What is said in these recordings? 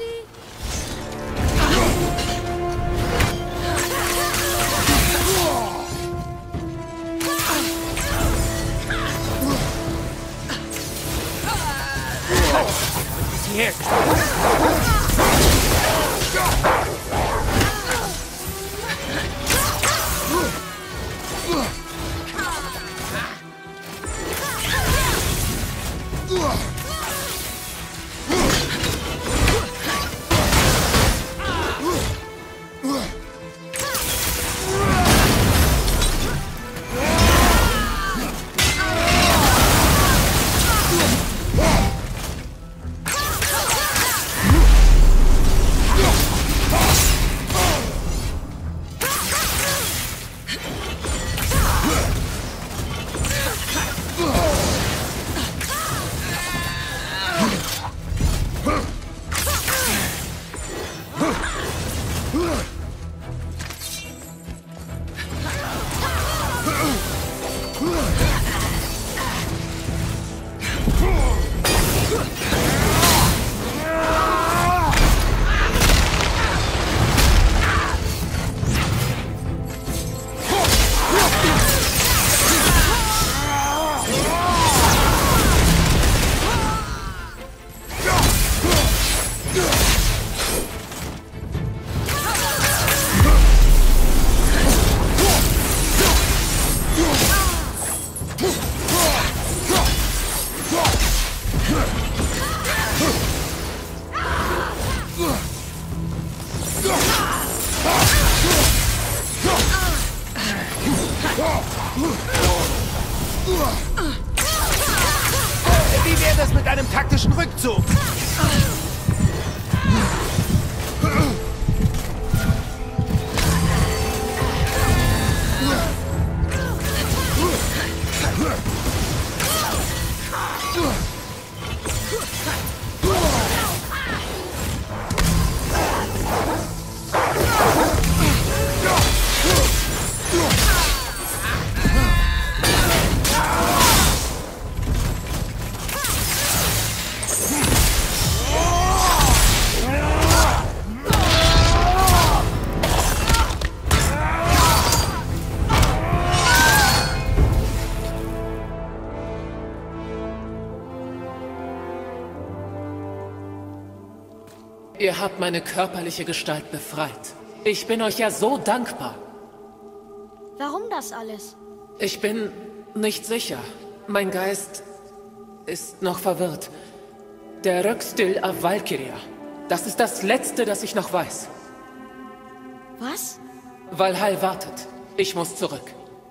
Wie wäre das mit einem taktischen Rückzug? Ihr habt meine körperliche Gestalt befreit. Ich bin euch ja so dankbar. Warum das alles? Ich bin nicht sicher. Mein Geist ist noch verwirrt. Der Röckstil auf Valkyria. Das ist das Letzte, das ich noch weiß. Was? Valhall wartet. Ich muss zurück.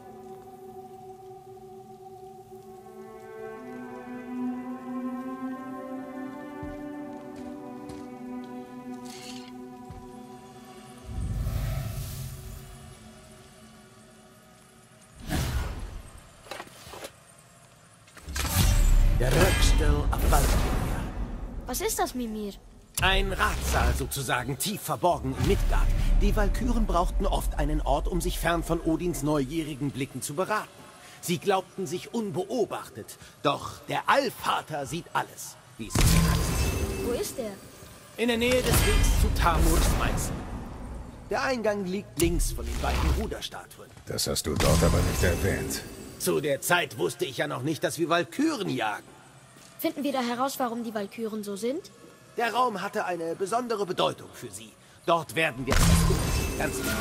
Der Röckstil auf Valkyria. Was ist das, Mimir? Ein Ratsaal sozusagen, tief verborgen in Midgard. Die Walküren brauchten oft einen Ort, um sich fern von Odins neugierigen Blicken zu beraten. Sie glaubten sich unbeobachtet. Doch der Allvater sieht alles, wie es sich hat. Wo ist er? In der Nähe des Wegs zu Tamurs Meißen. Der Eingang liegt links von den beiden Ruderstatuen. Das hast du dort aber nicht erwähnt. Zu der Zeit wusste ich ja noch nicht, dass wir Walküren jagen. Finden wir da heraus, warum die Walküren so sind? Der Raum hatte eine besondere Bedeutung für sie. Dort werden wir etwas tun. Ganz gewiss.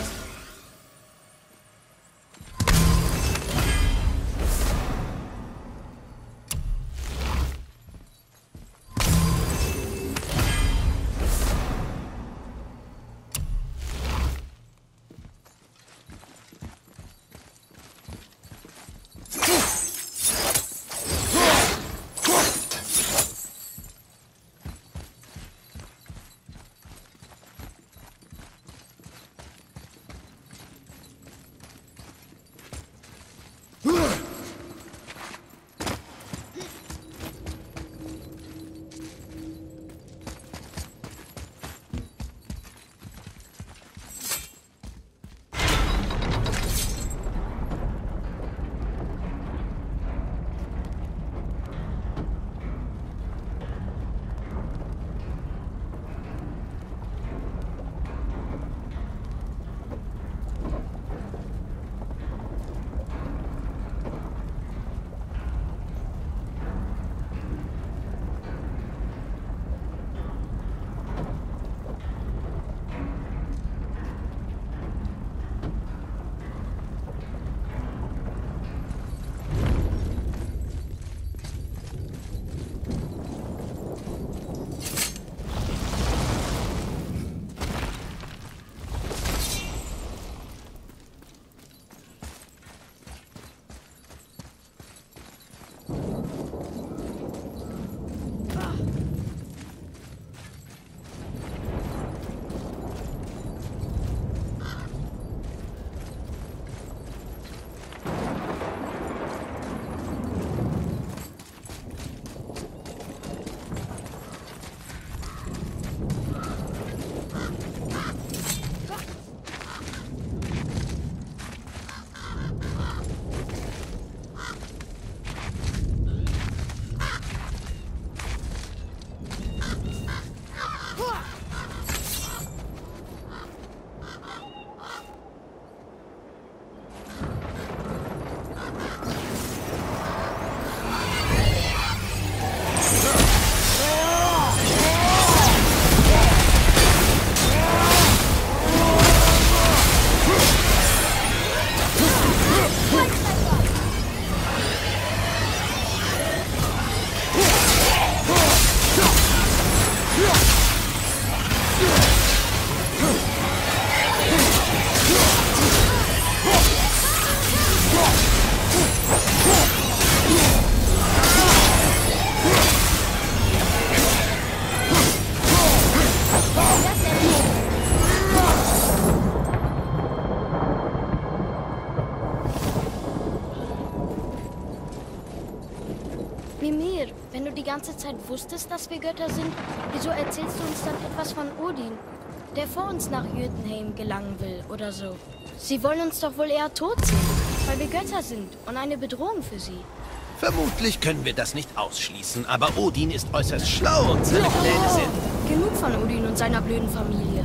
Mimir, wenn du die ganze Zeit wusstest, dass wir Götter sind, wieso erzählst du uns dann etwas von Odin, der vor uns nach Jotunheim gelangen will oder so? Sie wollen uns doch wohl eher tot sehen, weil wir Götter sind und eine Bedrohung für sie. Vermutlich können wir das nicht ausschließen, aber Odin ist äußerst schlau und seine Pläne sind... Genug von Odin und seiner blöden Familie.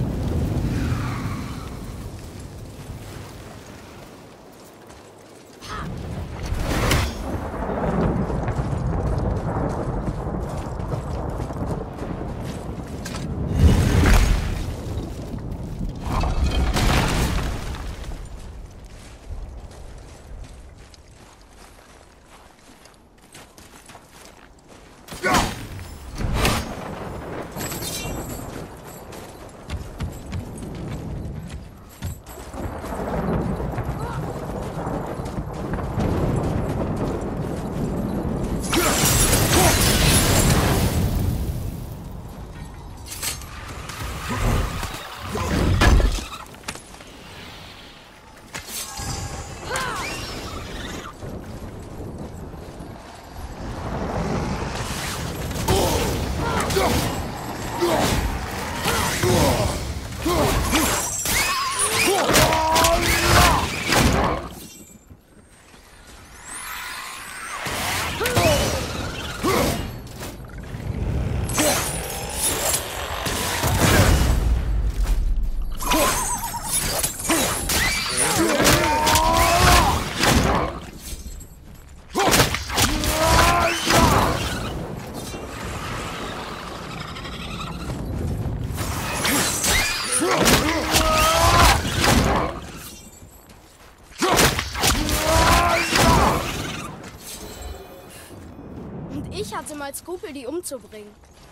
Ich hatte mal Skrupel, die umzubringen.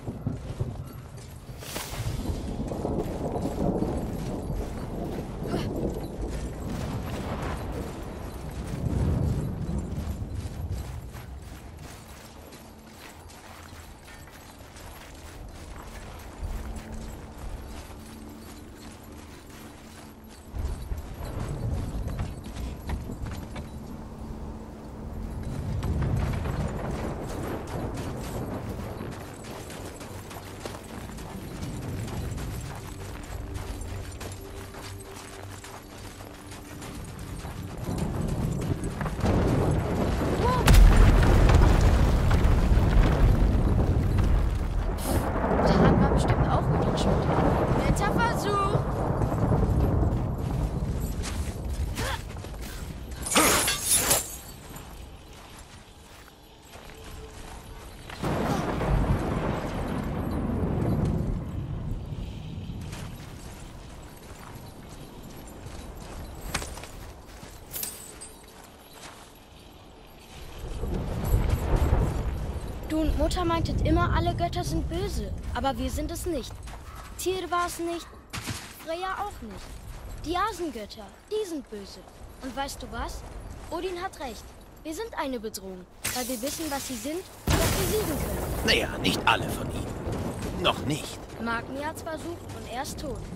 Du und Mutter meintet immer, alle Götter sind böse. Aber wir sind es nicht. Tyr war es nicht. Freya auch nicht. Die Asengötter, die sind böse. Und weißt du was? Odin hat recht. Wir sind eine Bedrohung, weil wir wissen, was sie sind und dass wir siegen können. Naja, nicht alle von ihnen. Noch nicht. Magni hat's versucht und er ist tot.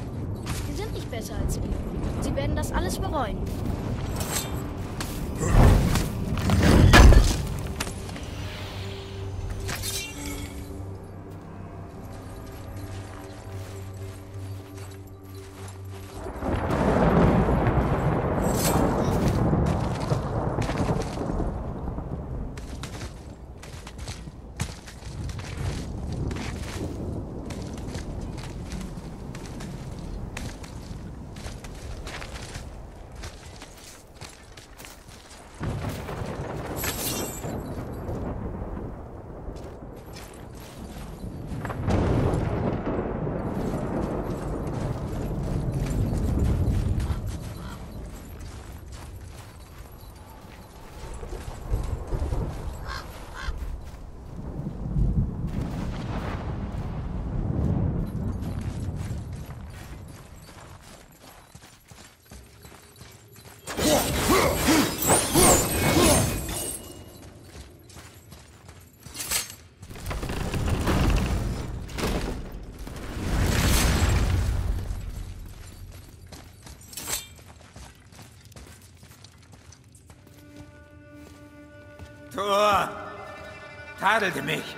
Sie sind nicht besser als wir. Sie werden das alles bereuen. Thor! tadelte mich.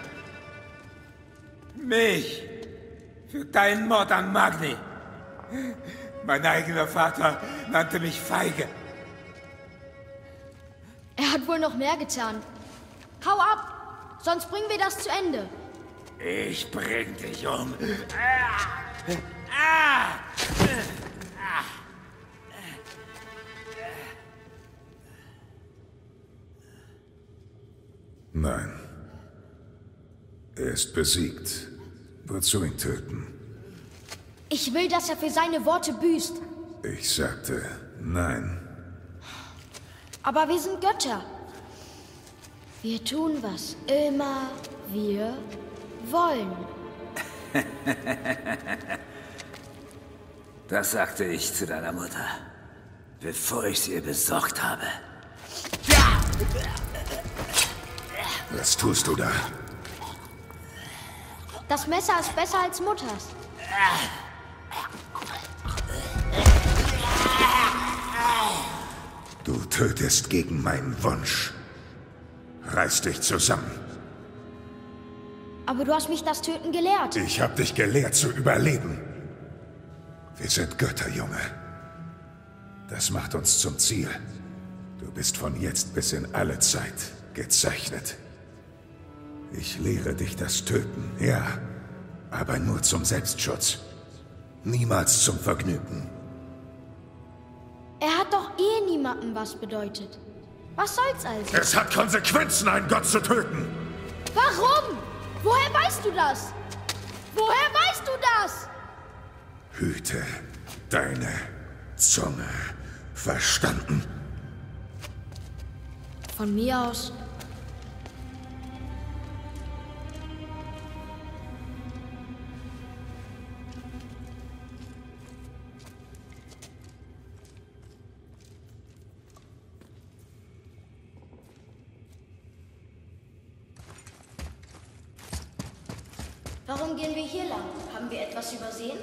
Mich! Für deinen Mord an Magni. Mein eigener Vater nannte mich feige. Er hat wohl noch mehr getan. Hau ab, sonst bringen wir das zu Ende. Ich bring dich um. Nein. Er ist besiegt. Wozu ihn töten? Ich will, dass er für seine Worte büßt. Ich sagte nein. Aber wir sind Götter. Wir tun, was immer wir wollen. Das sagte ich zu deiner Mutter, bevor ich sie ihr besorgt habe. Was tust du da? Das Messer ist besser als Mutters. Du tötest gegen meinen Wunsch. Reiß dich zusammen. Aber du hast mich das Töten gelehrt. Ich hab dich gelehrt zu überleben. Wir sind Götter, Junge. Das macht uns zum Ziel. Du bist von jetzt bis in alle Zeit gezeichnet. Ich lehre dich das Töten, ja, aber nur zum Selbstschutz. Niemals zum Vergnügen. Er hat doch eh niemandem was bedeutet. Was soll's also? Es hat Konsequenzen, einen Gott zu töten. Warum? Woher weißt du das? Woher weißt du das? Hüte deine Zunge. Verstanden? Von mir aus. Warum gehen wir hier lang? Haben wir etwas übersehen?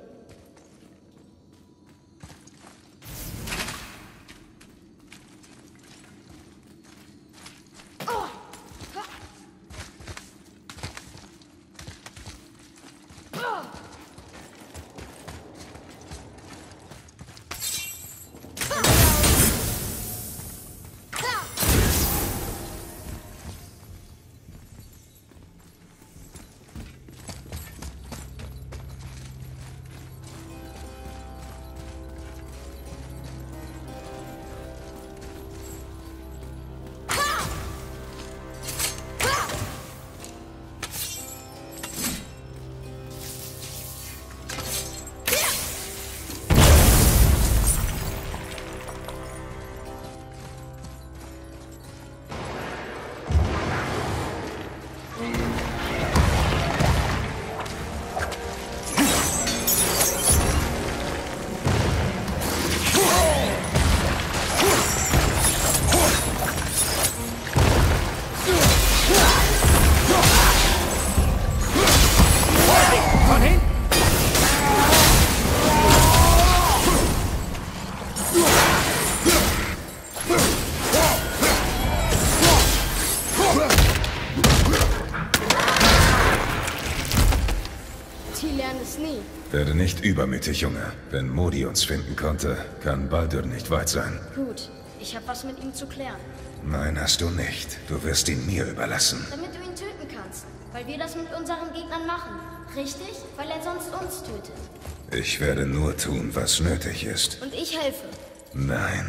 Werde nicht übermütig, Junge. Wenn Modi uns finden konnte, kann Baldur nicht weit sein. Gut, ich habe was mit ihm zu klären. Nein, hast du nicht. Du wirst ihn mir überlassen. Damit du ihn töten kannst, weil wir das mit unseren Gegnern machen. Richtig? Weil er sonst uns tötet. Ich werde nur tun, was nötig ist. Und ich helfe. Nein.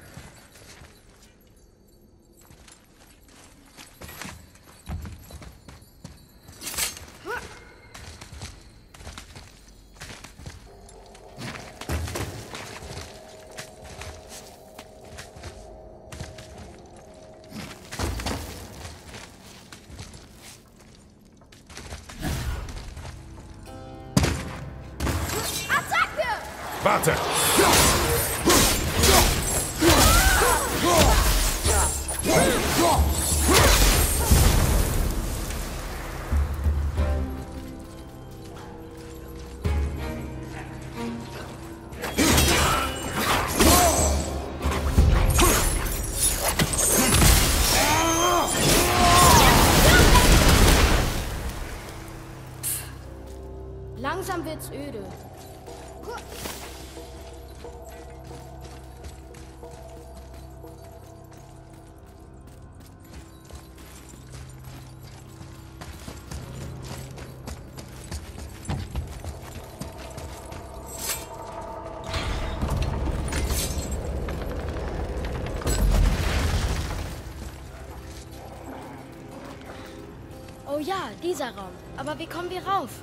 Warte! Langsam wird's öde. Oh ja, dieser Raum. Aber wie kommen wir rauf?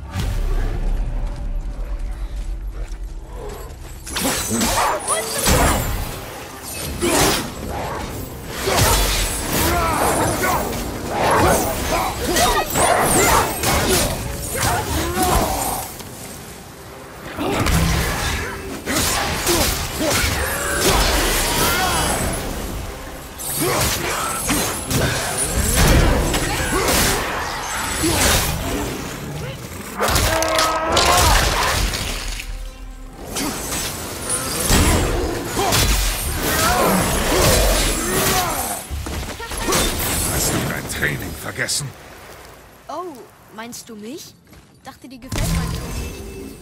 Vergessen? Oh, meinst du mich? Dachte, dir gefällt mein Ton nicht.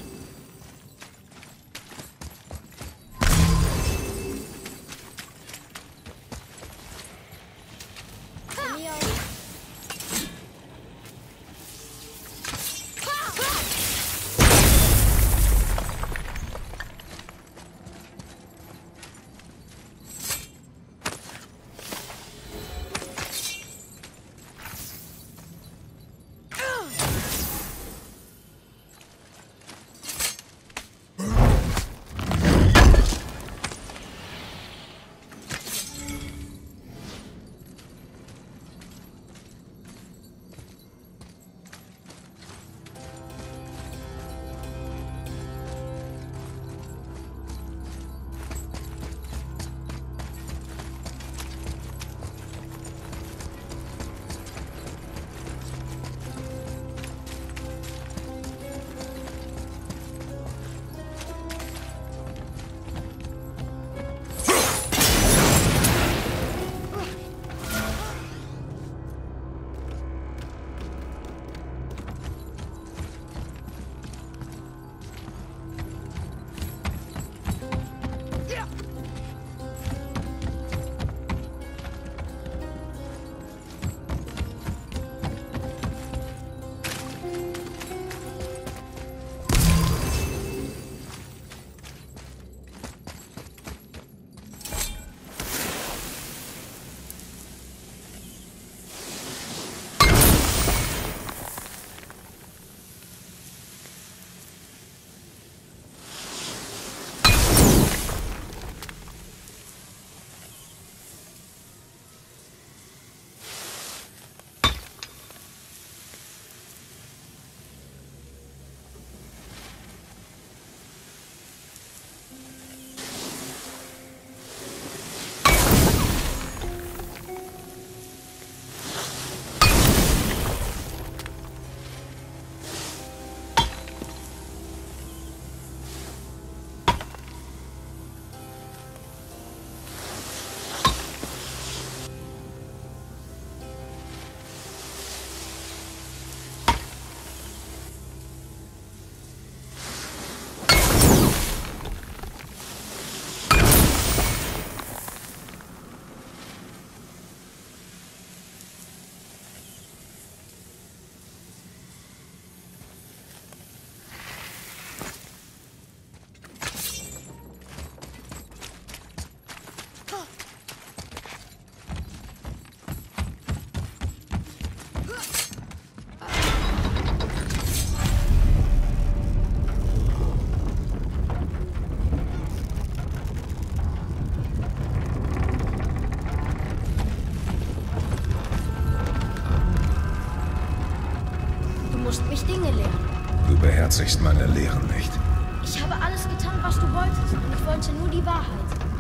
Du beherzigst meine Lehren nicht. Ich habe alles getan, was du wolltest. Und ich wollte nur die Wahrheit.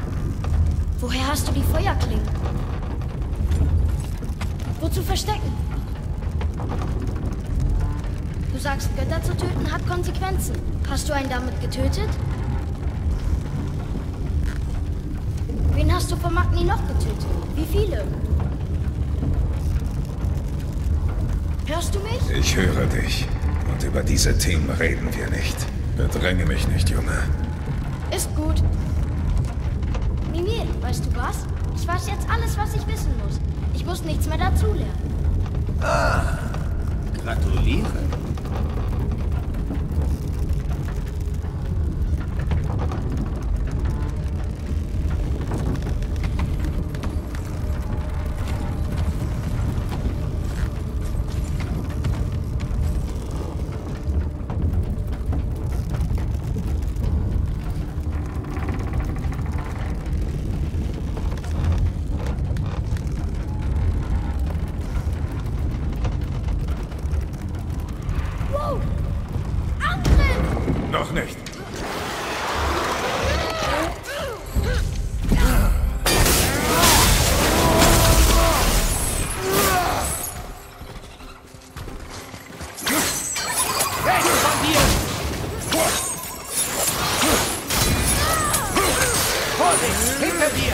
Woher hast du die Feuerklingen? Wozu verstecken? Du sagst, Götter zu töten hat Konsequenzen. Hast du einen damit getötet? Wen hast du von Magni noch getötet? Wie viele? Hörst du mich? Ich höre dich. Und über diese Themen reden wir nicht. Bedränge mich nicht, Junge. Ist gut. Mimir, weißt du was? Ich weiß jetzt alles, was ich wissen muss. Ich muss nichts mehr dazulernen. Ah, gratuliere. Noch nicht. Vorsicht, hinter dir!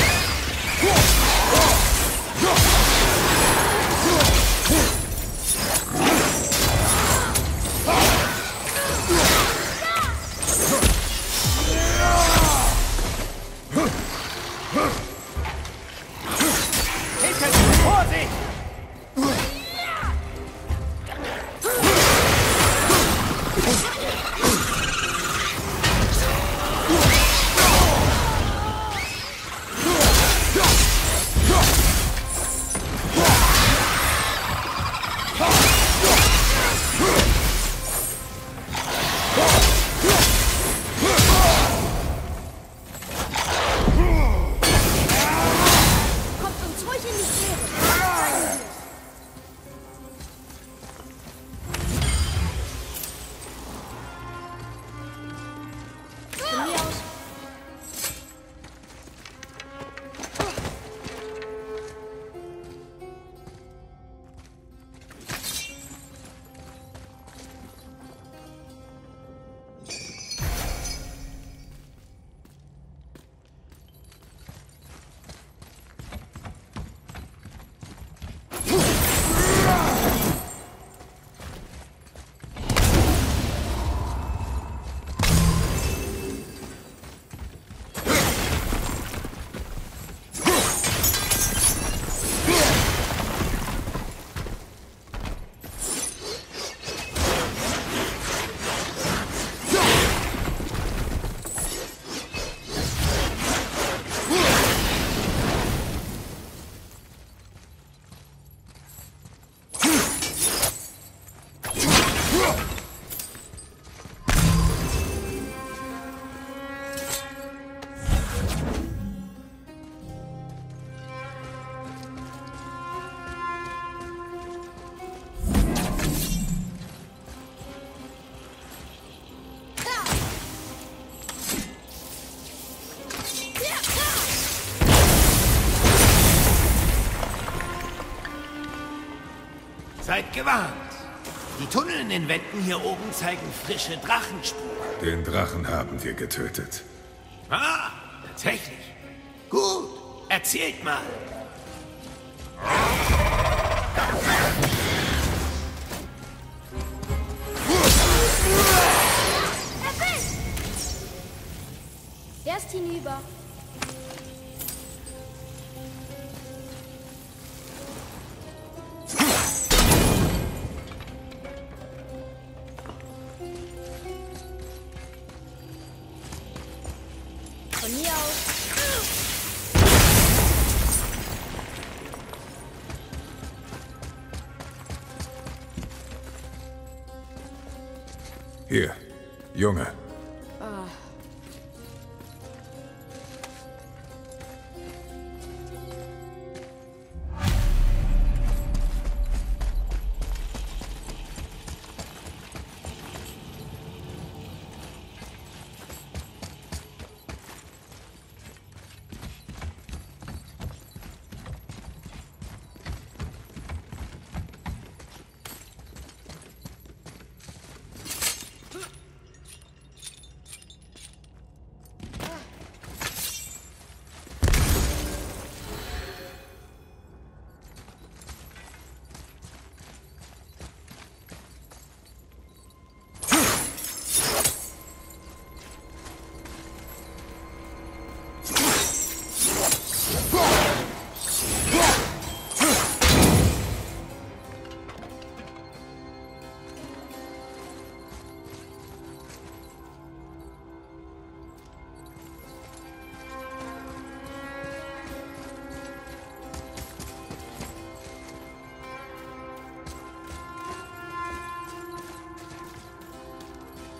Seid gewarnt! Die Tunnel in den Wänden hier oben zeigen frische Drachenspuren. Den Drachen haben wir getötet. Ah, tatsächlich. Gut, erzählt mal. Erst hinüber. Von hier aus. Hier, Junge.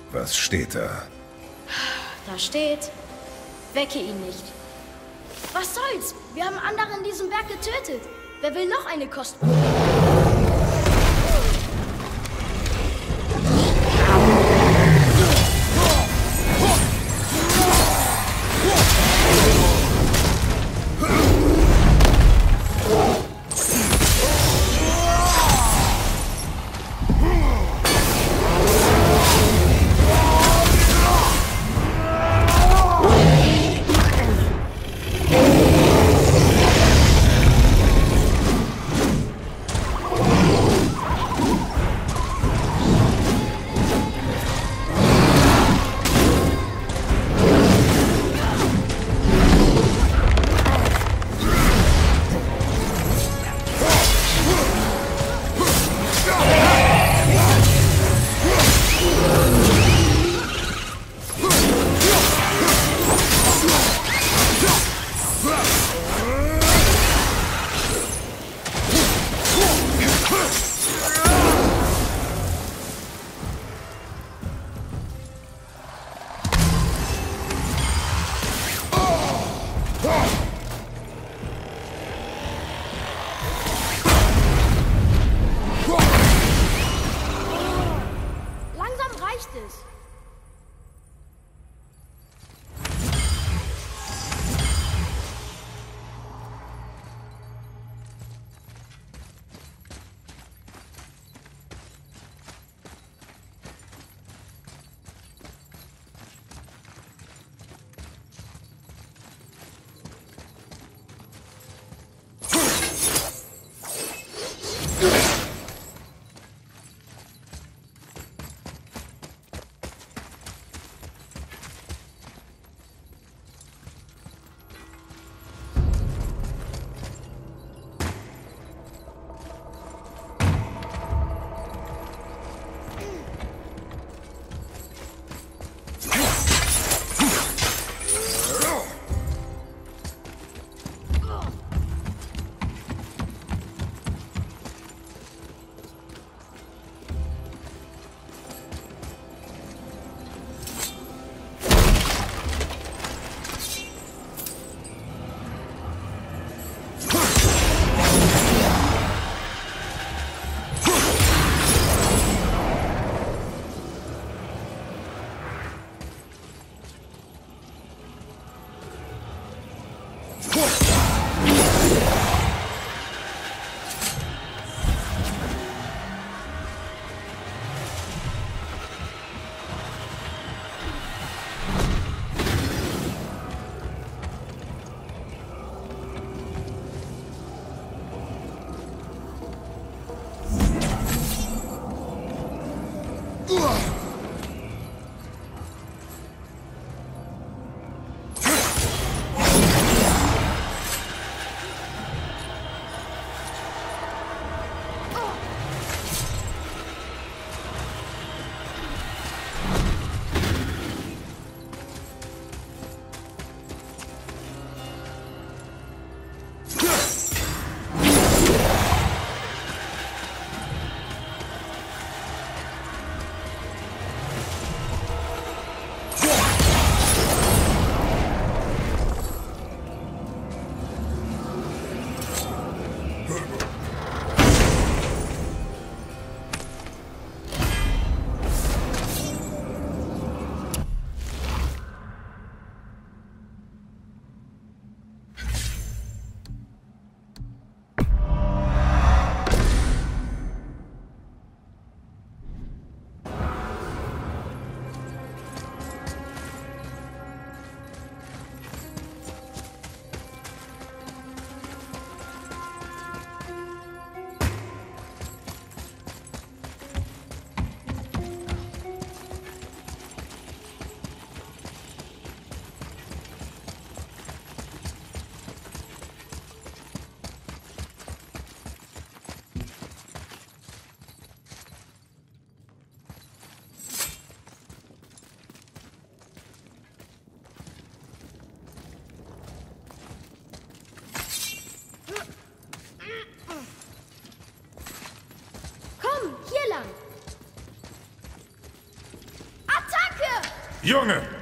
Was steht da? Da steht, wecke ihn nicht. Was soll's? Wir haben andere in diesem Berg getötet. Wer will noch eine Kostprobe? Junge!